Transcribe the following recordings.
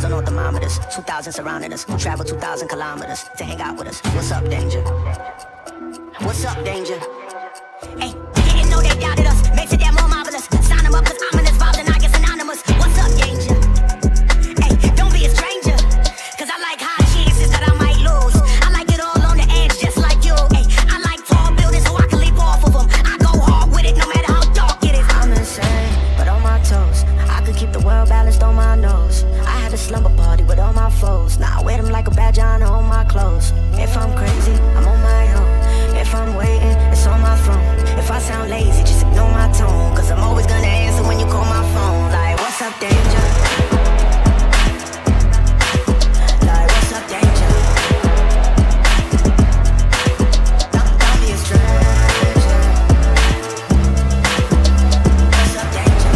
on all thermometers. 2,000 surrounding us. Travel 2,000 kilometers to hang out with us. What's up, danger? What's up, danger? Hey, didn't know they doubted us. Makes it that more marvelous. Sign them up, cause ominous vibes and I get synonymous. What's up, danger? Hey, don't be a stranger. Cause I like high chances that I might lose. I like it all on the edge, just like you. Hey, I like tall buildings so I can leap off of them. I go hard with it, no matter how dark it is. I'm insane, but on my toes. I could keep the world balanced on my nose. I had a slumber party with all my foes. Now I wear them like a badge on all my clothes. If I'm crazy, I'm on my own. If I'm waiting, it's on my throne. If I sound lazy, just ignore my tone. Cause I'm always gonna answer when you call my phone. Like, what's up, danger? Like, what's up, danger? Don't be a stranger. What's up, danger?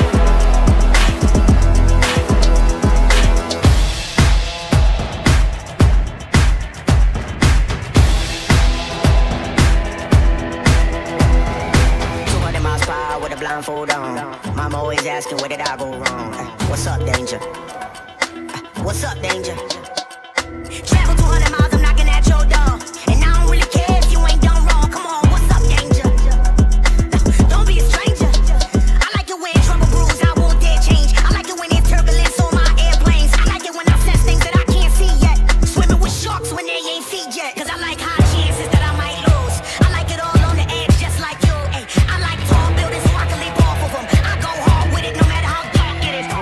With a blindfold on. Mama always asking where did I go wrong. What's up, danger? What's up, danger? Travel 200 miles, I'm knocking at your door. And I don't really care if you ain't done wrong. Come on, what's up, danger? Don't be a stranger. I like it when trouble brews, I won't dare change. I like it when there's turbulence on my airplanes. I like it when I sense things that I can't see yet. Swimming with sharks when they ain't feet yet. Cause I like high chances that I might lose. I like it all on the edge, just like you. Ay, I like tall buildings so I can leap off of them. I go hard with it no matter how dark it is.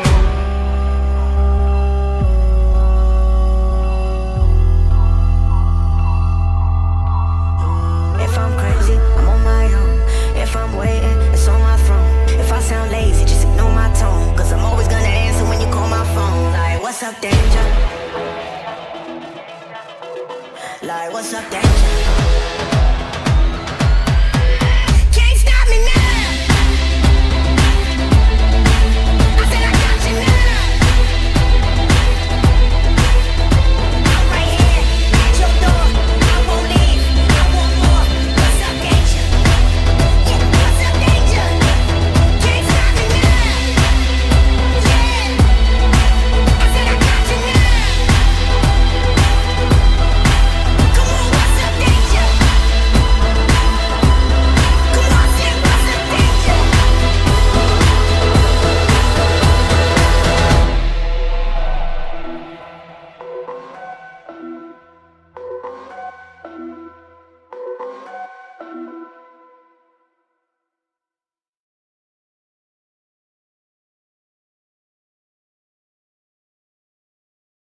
If I'm crazy, I'm on my own. If I'm waiting, it's on my throne. If I sound lazy, just ignore my tone. Cause I'm always gonna answer when you call my phone. Like, what's up, danger? Like, what's up, danger?